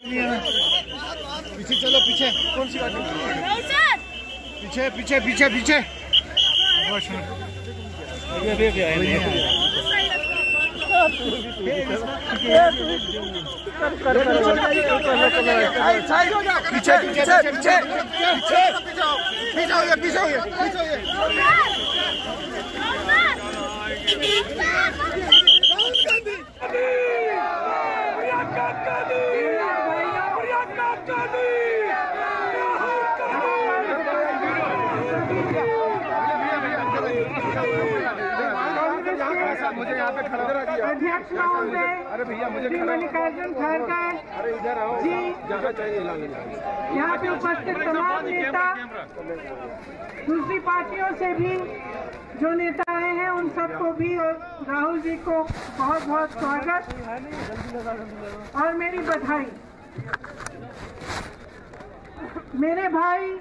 पीछे चलो, पीछे। कौन सी गाड़ी? पीछे पीछे पीछे पीछे। पीछे पीछे पीछे मुझे यहाँ पे खड़ा करा दिया। अध्यक्ष महोदय, अरे भैया मुझे मल्लिकार्जुन खड़गे अरे इधर आओ जी, जगह चाहिए। यहाँ पे उपस्थित तमाम नेता, दूसरी पार्टियों से भी जो नेता आए हैं उन सबको भी और राहुल जी को बहुत बहुत स्वागत और मेरी बधाई। मेरे भाई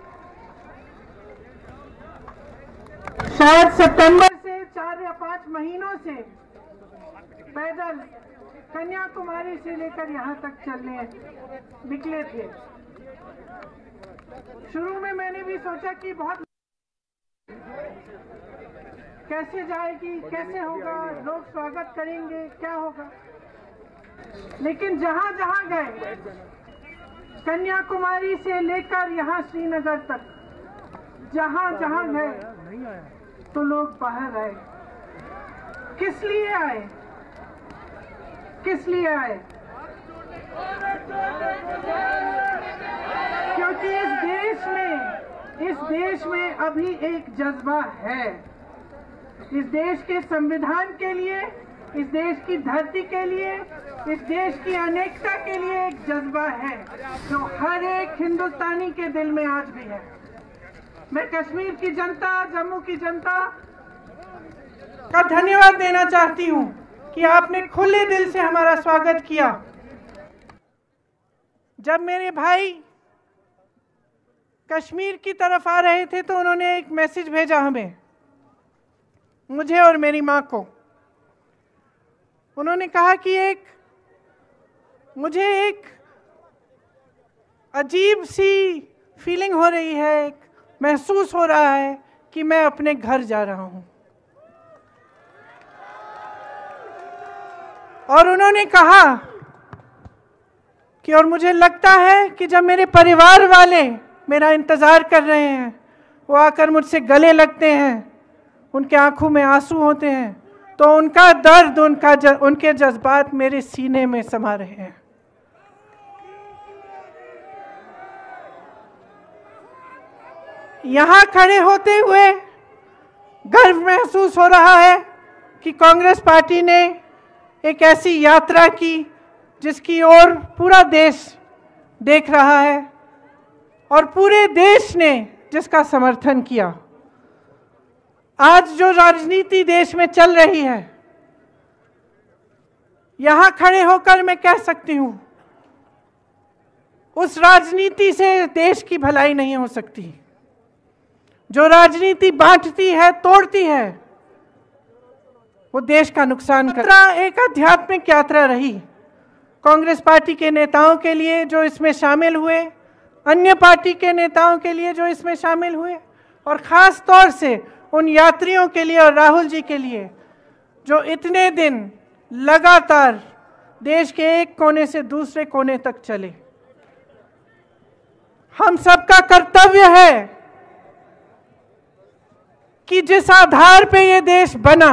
शायद सितंबर से 4 या 5 महीनों से पैदल कन्याकुमारी से लेकर यहाँ तक चलने निकले थे। शुरू में मैंने भी सोचा कि बहुत कैसे जाएगी, कैसे होगा, लोग स्वागत करेंगे, क्या होगा, लेकिन जहाँ जहाँ गए, कन्याकुमारी से लेकर यहाँ श्रीनगर तक जहाँ जहाँ गए तो लोग बाहर आए। किस लिए आए? किस लिए आए? क्योंकि इस देश में अभी एक जज्बा है। इस देश के संविधान के लिए, इस देश की धरती के लिए, इस देश की अनेकता के लिए एक जज्बा है जो हर एक हिंदुस्तानी के दिल में आज भी है। मैं कश्मीर की जनता, जम्मू की जनता का धन्यवाद देना चाहती हूं कि आपने खुले दिल से हमारा स्वागत किया। जब मेरे भाई कश्मीर की तरफ आ रहे थे तो उन्होंने एक मैसेज भेजा हमें, मुझे और मेरी माँ को। उन्होंने कहा कि मुझे एक अजीब सी फीलिंग हो रही है, महसूस हो रहा है कि मैं अपने घर जा रहा हूं। और उन्होंने कहा कि और मुझे लगता है कि जब मेरे परिवार वाले मेरा इंतजार कर रहे हैं, वो आकर मुझसे गले लगते हैं, उनके आंखों में आंसू होते हैं, तो उनका दर्द, उनके जज्बात मेरे सीने में समा रहे हैं। यहाँ खड़े होते हुए गर्व महसूस हो रहा है कि कांग्रेस पार्टी ने एक ऐसी यात्रा की जिसकी ओर पूरा देश देख रहा है और पूरे देश ने जिसका समर्थन किया। आज जो राजनीति देश में चल रही है, यहाँ खड़े होकर मैं कह सकती हूँ, उस राजनीति से देश की भलाई नहीं हो सकती। जो राजनीति बांटती है, तोड़ती है, वो देश का नुकसान करता है। एक आध्यात्मिक यात्रा रही कांग्रेस पार्टी के नेताओं के लिए जो इसमें शामिल हुए, अन्य पार्टी के नेताओं के लिए जो इसमें शामिल हुए, और ख़ास तौर से उन यात्रियों के लिए और राहुल जी के लिए जो इतने दिन लगातार देश के एक कोने से दूसरे कोने तक चले। हम सबका कर्तव्य है कि जिस आधार पे ये देश बना,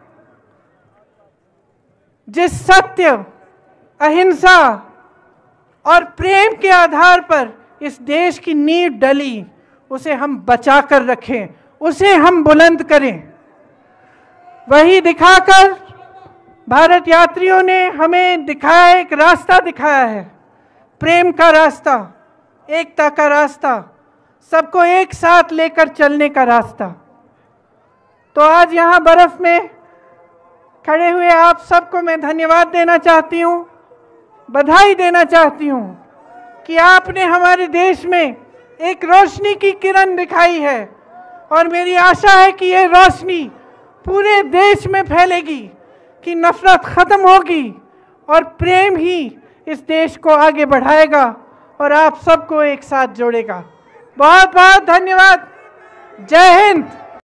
जिस सत्य, अहिंसा और प्रेम के आधार पर इस देश की नींव डली, उसे हम बचा कर रखें, उसे हम बुलंद करें। वही दिखाकर भारत यात्रियों ने हमें दिखाया, एक रास्ता दिखाया है, प्रेम का रास्ता, एकता का रास्ता, सबको एक साथ लेकर चलने का रास्ता। तो आज यहाँ बर्फ में खड़े हुए आप सबको मैं धन्यवाद देना चाहती हूँ, बधाई देना चाहती हूँ कि आपने हमारे देश में एक रोशनी की किरण दिखाई है, और मेरी आशा है कि ये रोशनी पूरे देश में फैलेगी, कि नफरत खत्म होगी और प्रेम ही इस देश को आगे बढ़ाएगा और आप सबको एक साथ जोड़ेगा। बहुत बहुत धन्यवाद। जय हिंद।